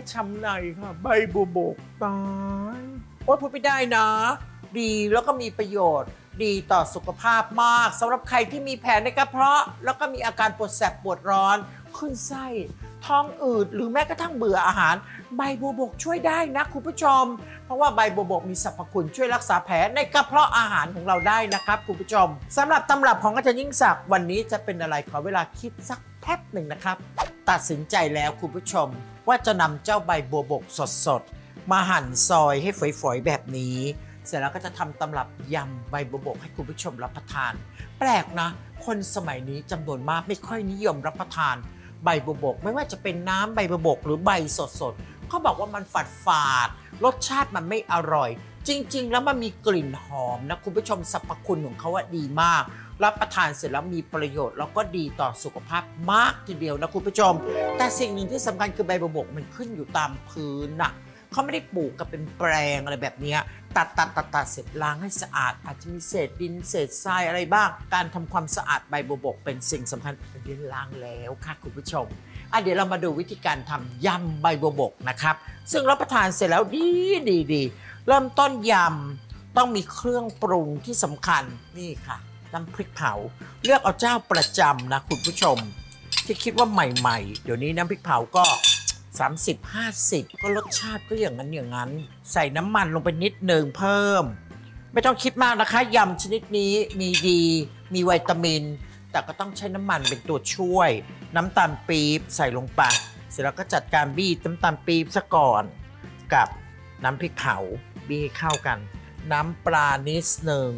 ช้ำในค่ะใบบัวบกตายโอ๊ยพูดไม่ได้นะดีแล้วก็มีประโยชน์ดีต่อสุขภาพมากสำหรับใครที่มีแผลในกระเพาะแล้วก็มีอาการปวดแสบปวดร้อนขึ้นไส้ท้องอืดหรือแม้กระทั่งเบื่ออาหารใบบัวบกช่วยได้นะคุณผู้ชมเพราะว่าใบบัวบกมีสรรพคุณช่วยรักษาแผลในกระเพาะอาหารของเราได้นะครับคุณผู้ชมสำหรับตำรับของอาจารย์ยิ่งศักดิ์วันนี้จะเป็นอะไรขอเวลาคิดสักแป๊บหนึ่งนะครับตัดสินใจแล้วคุณผู้ชมว่าจะนำเจ้าใบบัวบกสดๆมาหั่นซอยให้ฝอยๆแบบนี้เสร็จแล้วก็จะทำตำรับยำใบบัวบกให้คุณผู้ชมรับประทานแปลกนะคนสมัยนี้จำนวนมากไม่ค่อยนิยมรับประทานใบบัวบกไม่ว่าจะเป็นน้ำใบบัวบกหรือใบสดๆเขาบอกว่ามันฝาดรสชาติมันไม่อร่อยจริงๆแล้วมันมีกลิ่นหอมนะคุณผู้ชมสรรพคุณของเขาว่าดีมากรับประทานเสร็จแล้วมีประโยชน์แล้วก็ดีต่อสุขภาพมากทีเดียวนะคุณผู้ชมแต่สิ่งหนึ่งที่สำคัญคือใบบัวบกมันขึ้นอยู่ตามพื้นน่ะเขาไม่ได้ปลูกกับเป็นแปลงอะไรแบบนี้ตัดเสร็จล้างให้สะอาดอาจจะมีเศษดินเศษทรายอะไรบ้างการทำความสะอาดใบบัวบกเป็นสิ่งสำคัญเป็นที่ล้างแล้วค่ะคุณผู้ชมเดี๋ยวเรามาดูวิธีการทำยำใบบัวบกนะครับซึ่งรับประทานเสร็จแล้วดีเริ่มต้นยำต้องมีเครื่องปรุงที่สำคัญนี่ค่ะน้ำพริกเผาเลือกเอาเจ้าประจำนะคุณผู้ชมที่คิดว่าใหม่ๆเดี๋ยวนี้น้ำพริกเผาก็30-50ก็รสชาติก็อย่างนั้นใส่น้ำมันลงไปนิดหนึ่งเพิ่มไม่ต้องคิดมากนะคะยำชนิดนี้มีดีมีวิตามินแต่ก็ต้องใช้น้ำมันเป็นตัวช่วยน้ำตาลปี๊บใส่ลงไปเสร็จแล้วก็จัดการบี้น้ำตาลปี๊บซะก่อนกับน้ำพริกเผาบี้เข้ากันน้ำปลานิดหนึ่ง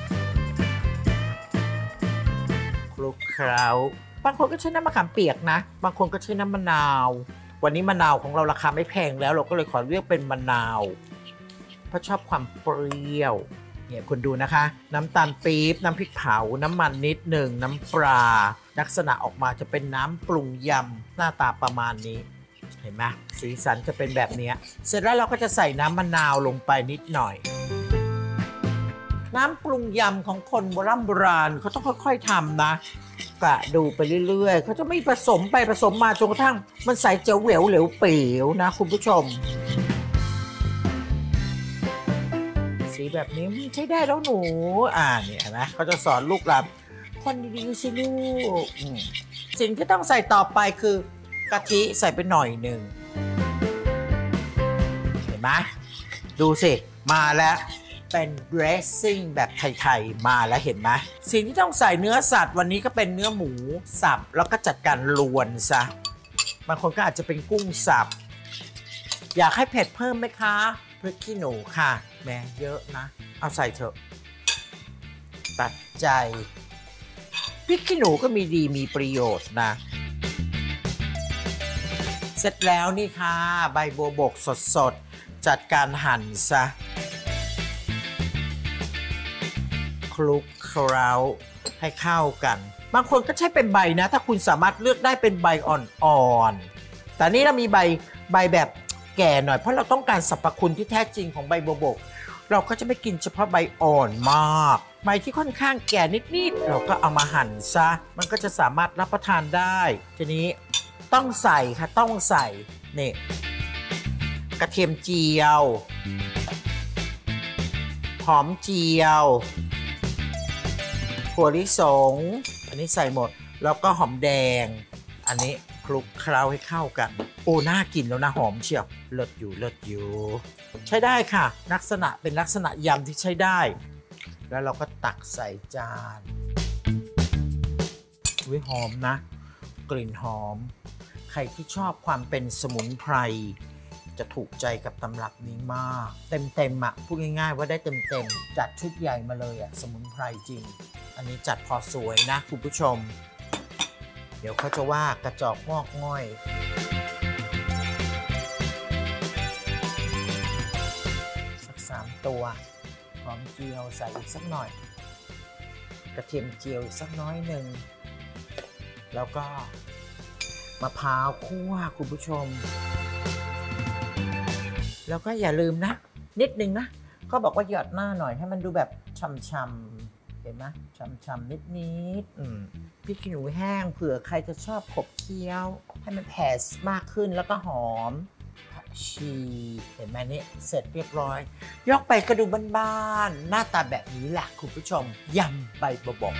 คลุกเคล้าบางคนก็ใช้น้ำมะขามเปียกนะบางคนก็ใช้น้ำมะนาววันนี้มะนาวของเราราคาไม่แพงแล้วเราก็เลยขอเลือกเป็นมะนาวเพราะชอบความเปรี้ยวเนี่ยคุณดูนะคะน้ำตาลปี๊บน้ำพริกเผาน้ำมันนิดหนึ่งน้ำปลาลักษณะออกมาจะเป็นน้ำปรุงยำหน้าตาประมาณนี้เห็นไหมสีสันจะเป็นแบบนี้เสร็จแล้วเราก็จะใส่น้ำมะนาวลงไปนิดหน่อยน้ำปรุงยำของคนโบราณเขาต้องค่อยๆทำนะกะดูไปเรื่อยๆเขาจะไม่ผสมไปผสมมาจนกระทั่งมันใสเจ๋วเหลวเหลวเป๋วนะคุณผู้ชมสีแบบนี้ใช้ได้แล้วหนูเนี่ยนะเขาจะสอนลูกหลานคนดีๆสิลูกสิ่งที่ต้องใส่ต่อไปคือกะทิใส่ไปหน่อยหนึ่งเห็นไหมดูสิมาแล้วเป็น dressing แบบไทยๆมาแล้วเห็นไหมสิ่งที่ต้องใส่เนื้อสัตว์วันนี้ก็เป็นเนื้อหมูสับแล้วก็จัดการลวนซะบางคนก็อาจจะเป็นกุ้งสับอยากให้เผ็ดเพิ่มไหมคะพริกขี้หนูค่ะแม่เยอะนะเอาใส่เถอะตัดใจพริกขี้หนูก็มีดีมีประโยชน์นะเสร็จแล้วนี่ค่ะใบบัวบกสดๆจัดการหั่นซะคลุกเคล้าให้เข้ากันบางคนก็ใช้เป็นใบนะถ้าคุณสามารถเลือกได้เป็นใบอ่อนๆแต่นี่เรามีใบแบบแก่หน่อยเพราะเราต้องการสรรพคุณที่แท้จริงของใบบัวบกเราก็จะไม่กินเฉพาะใบอ่อนมากใบที่ค่อนข้างแก่นิดๆเราก็เอามาหั่นซะมันก็จะสามารถรับประทานได้ทีนี้ต้องใส่ค่ะต้องใส่นี่กระเทียมเจียวหอมเจียวถั่วลิสงอันนี้ใส่หมดแล้วก็หอมแดงอันนี้คลุกเคล้าให้เข้ากันโอ้น่ากินแล้วนะหอมเชียวเลิศอยู่ใช้ได้ค่ะลักษณะเป็นลักษณะยำที่ใช้ได้แล้วเราก็ตักใส่จานหอมนะกลิ่นหอมใครที่ชอบความเป็นสมุนไพรจะถูกใจกับตำรับนี้มากเต็มพูดง่ายๆว่าได้เต็มจัดชุดใหญ่มาเลยสมุนไพรจริงอันนี้จัดพอสวยนะคุณผู้ชมเดี๋ยวเขาจะว่ากระจอกงอกง่อยสัก3ตัวหอมเจียวใส่อีกสักหน่อยกระเทียมเจียวอีกสักน้อยหนึ่งแล้วก็มะพร้าวคั่วคุณผู้ชมแล้วก็อย่าลืมนะนิดนึงนะเขาบอกว่าหยอดหน้าหน่อยให้มันดูแบบช่ำๆเห็นไหมช่ำๆนิดพริกขี้หนูแห้งเผื่อใครจะชอบขบเคี้ยวให้มันแผ่มากขึ้นแล้วก็หอมพชีเห็นไหมนี่เสร็จเรียบร้อย ยกไปก็ดูบ้านๆหน้าตาแบบนี้แหละคุณผู้ชมยำใบบัวบก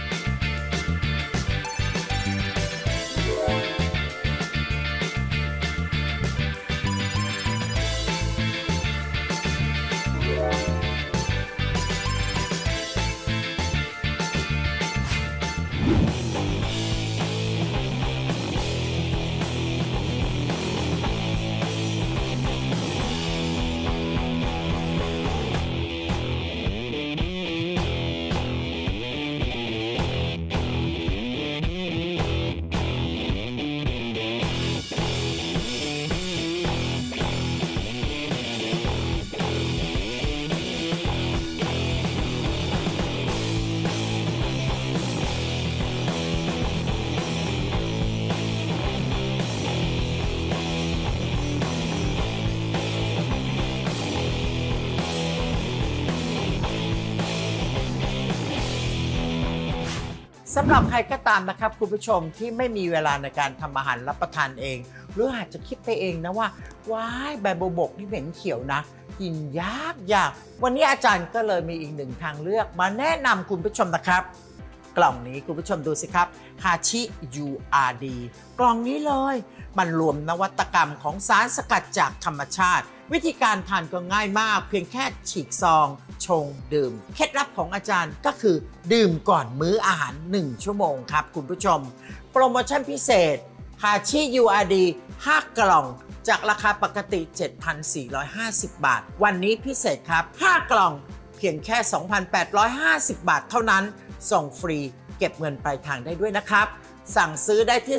สำหรับใครก็ตามนะครับคุณผู้ชมที่ไม่มีเวลาในการทำอาหารรับประทานเองหรืออาจจะคิดไปเองนะว่าว้ายใบบัวบกนี่เหม็นเขียวนะกินยากวันนี้อาจารย์ก็เลยมีอีกหนึ่งทางเลือกมาแนะนำคุณผู้ชมนะครับกล่องนี้คุณผู้ชมดูสิครับฮาชิ URD กล่องนี้เลยมันรวมนวัตกรรมของสารสกัดจากธรรมชาติวิธีการทานก็ง่ายมากเพียงแค่ฉีกซองชงดื่มเคล็ดลับของอาจารย์ก็คือดื่มก่อนมื้ออาหาร1ชั่วโมงครับคุณผู้ชมโปรโมชั่นพิเศษฮาชิ URD 5 กล่องจากราคาปกติ 7,450 บาทวันนี้พิเศษครับ5กล่องเพียงแค่ 2,850 บาทเท่านั้นส่งฟรีเก็บเงินปลายทางได้ด้วยนะครับสั่งซื้อได้ที่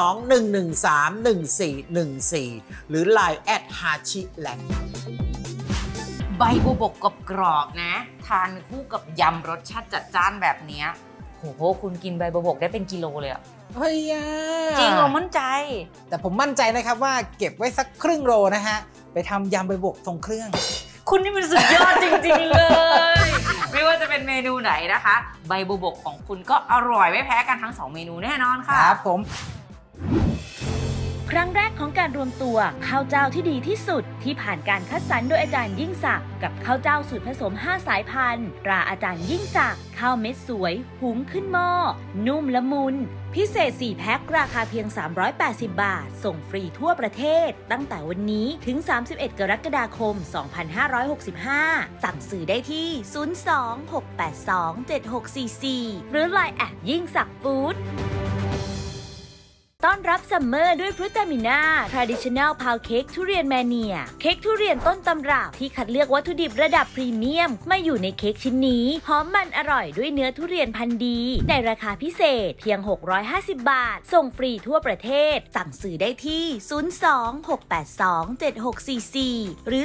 02-113-1414 หรือ Line @hachiland ใบบัวบกกรอบๆนะทานคู่กับยำรสชาติจัดจ้านแบบนี้โหคุณกินใบบัวบกได้เป็นกิโลเลยอะเฮ้ยจริงเรามั่นใจแต่ผมมั่นใจนะครับว่าเก็บไว้สักครึ่งโลนะฮะไปทำยำใบบัวบกทรงเครื่องคุณนี่มันสุดยอดจริงๆเลยไม่ว่าจะเป็นเมนูไหนนะคะใบบัวบกของคุณก็อร่อยไม่แพ้กันทั้ง2เมนูแน่นอนค่ะครับผมครั้งแรกของการรวมตัวข้าวเจ้าที่ดีที่สุดที่ผ่านการคัดสรรโดยอาจารย์ยิ่งศักดิ์กับข้าวเจ้าสูตรผสม5สายพันธุ์ตราอาจารย์ยิ่งศักดิ์ข้าวเม็ดสวยหุงขึ้นหม้อนุ่มละมุนพิเศษ4แพ็คราคาเพียง380 บาทส่งฟรีทั่วประเทศตั้งแต่วันนี้ถึง31กรกฎาคม2565สั่งซื้อได้ที่02-682-7644หรือ Line ยิ่งศักดิ์ฟู้ดต้อนรับซัมเมอร์ด้วยฟรุตามิน่า Traditional Pound Cake ทุเรียนแมเนียเค้กทุเรียนต้นตำรับที่คัดเลือกวัตถุดิบระดับพรีเมียมมาอยู่ในเค้กชิ้นนี้หอมมันอร่อยด้วยเนื้อทุเรียนพันธุ์ดีในราคาพิเศษเพียง650 บาทส่งฟรีทั่วประเทศสั่งซื้อได้ที่02-682-7644หรือ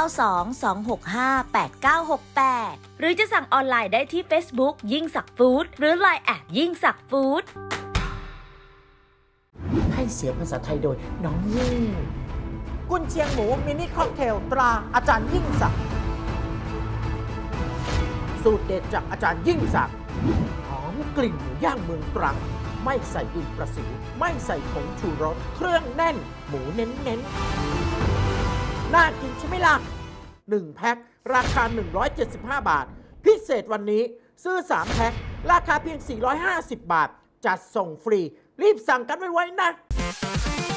0922658968หรือจะสั่งออนไลน์ได้ที่ Facebook ยิ่งศักดิ์ฟู้ดหรือ Line ยิ่งศักดิ์ฟู้ดให้เสียงภาษาไทยโดยน้องยิ่งกุนเชียงหมูมินิค็อกเทลตราอาจารย์ยิ่งศักดิ์สูตรเด็ดจากอาจารย์ยิ่งศักดิ์หอมกลิ่นหมูย่างเมืองตรังไม่ใส่ดินประสิวไม่ใส่ผงชูรสเครื่องแน่นหมูเน้นน่ากินใช่ไหมล่ะ1แพ็คราคา175 บาทพิเศษวันนี้ซื้อ3แพ็คราคาเพียง450 บาทจัดส่งฟรีรีบสั่งกันไว้นะ